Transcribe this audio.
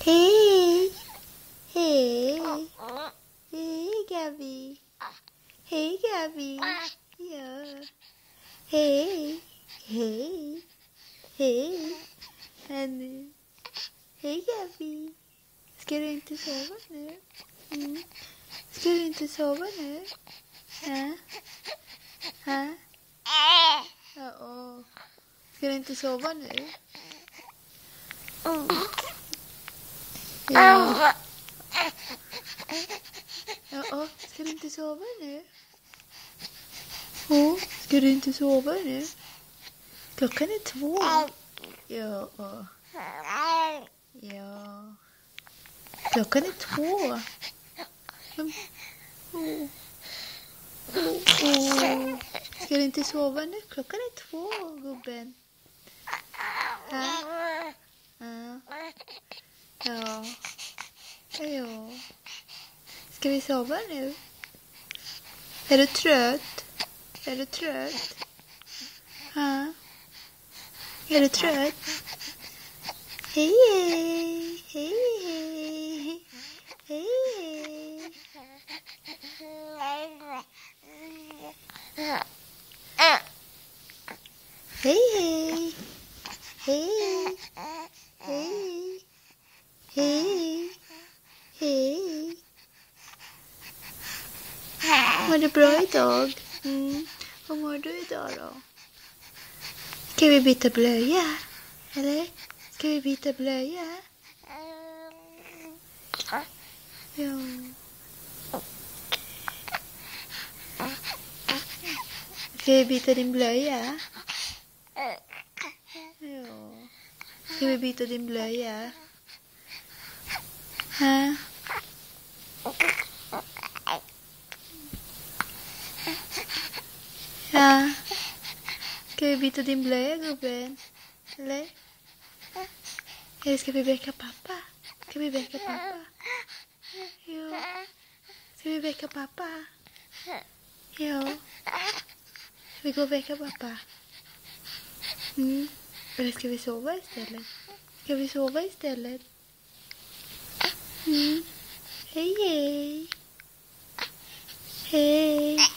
Hej! Hej! Hej Gabi! Hej Gabi! Ja. Hej! Hej! Hej! Henny! Hej Gabi! Ska du inte sova nu? Mm. Ska du inte sova nu? Ha? Ha? Ja. Ska du inte sova nu? Ja. Ja, ska du inte sova nu? Ja, ska du inte sova nu? Klockan är 2. Ja. Ja. Klockan är 2. Ska du inte sova nu? Klockan är 2, gubben. Ja. Ja. Ja. Ska vi sova nu? Är du trött? Är du trött? Ja. Är du trött? Hej, hej. Hej, hej. Hej, hej. Hej, hej. Hej. Hej. Hej. Hej. Mår du bra idag? Vad mår du idag då? Ska vi byta blöja? Eller? Ska vi byta blöja? Ja. Ska vi byta din blöja? Ja. Ska vi byta din blöja? Ha? Ja. Ska vi byta din blöja, gubben? Eller? Eller ska vi väcka pappa? Ska vi väcka pappa? Ja. Ska vi väcka pappa? Ja. Ska vi gå och väcka pappa? Eller ska vi sova istället? Ska vi sova istället? Hej, hej. Hej.